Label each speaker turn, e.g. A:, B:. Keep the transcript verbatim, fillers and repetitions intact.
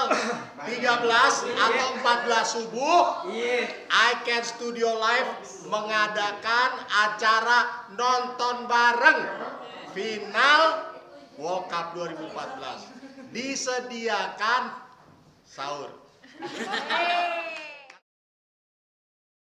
A: jam tiga belas atau empat belas subuh, I Can Studio Live mengadakan acara nonton bareng final World Cup dua ribu empat belas. Disediakan sahur.